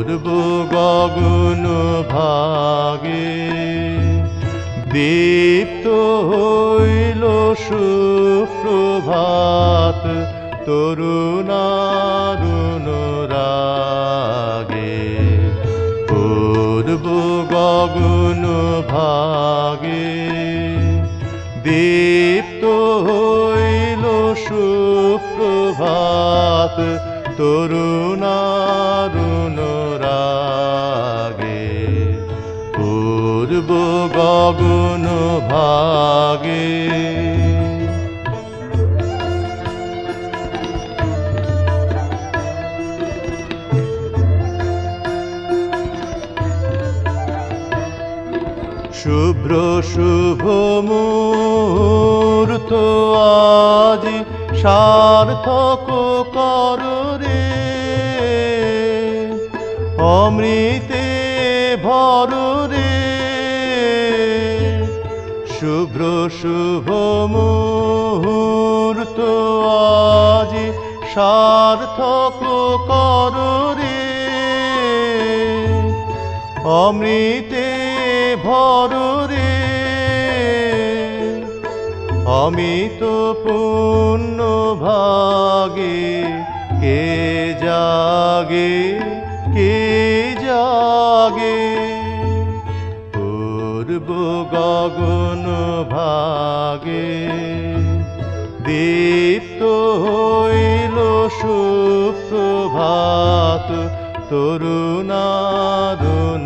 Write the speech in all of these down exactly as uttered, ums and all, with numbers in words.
পূর্ব গগন ভাগে দীপ্ত হইল সুপ্রভাত তরুণারুণ রাগে। পূর্ব গগন ভাগে দীপ্ত হইল সুপ্রভাত তরুণারুণ রাগে। পূর্ব গগন ভাগে শুভ্র শুভ মুহূর্ত আজি সার্থক কর রে। অমৃতে ভর রে শুভ্র শুভ মুহূর্ত আজি সার্থক কর রে। অমৃতে ভর রে অমিত পুণ্য ভাগে কে জাগে কে জাগে। পূর্ব গগন ভাগে দীপ্ত হইল সুপ্রভাত তরুণারুণ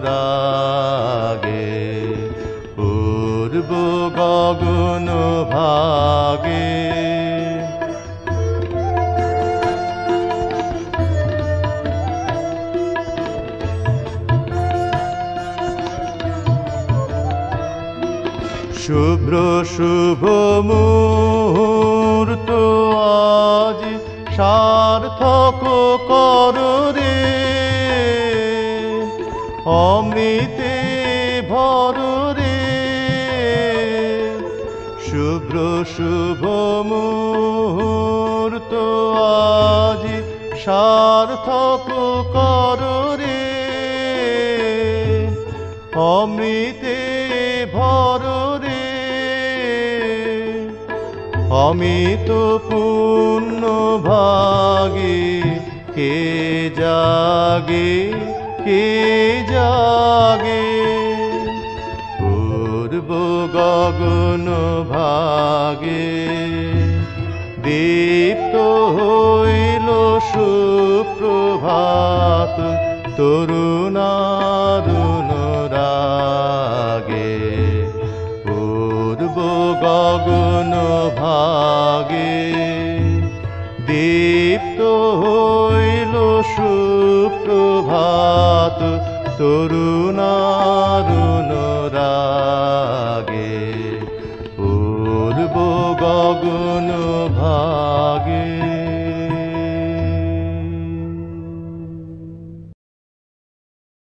রাগে। পূর্ব গগন ভাগে শুভ্র শুভ মুহূর্ত আজি সার্থক কর রে। অমৃতে ভর রে শুভ্র শুভ মুহূর্ত আজি সার্থক কর রে। অমৃতে ভর রে অমিত পুণ্য ভাগে কে জাগে কে জাগে। পূর্ব গগন ভাগে দীপ্ত হইল সুপ্রভাত তরুণারুণ রাগে। পূর্ব গগন ভাগে দীপ্ত হইল সুপ্রভাত তরুণারুণ রাগে। পূর্ব গগন ভাগে।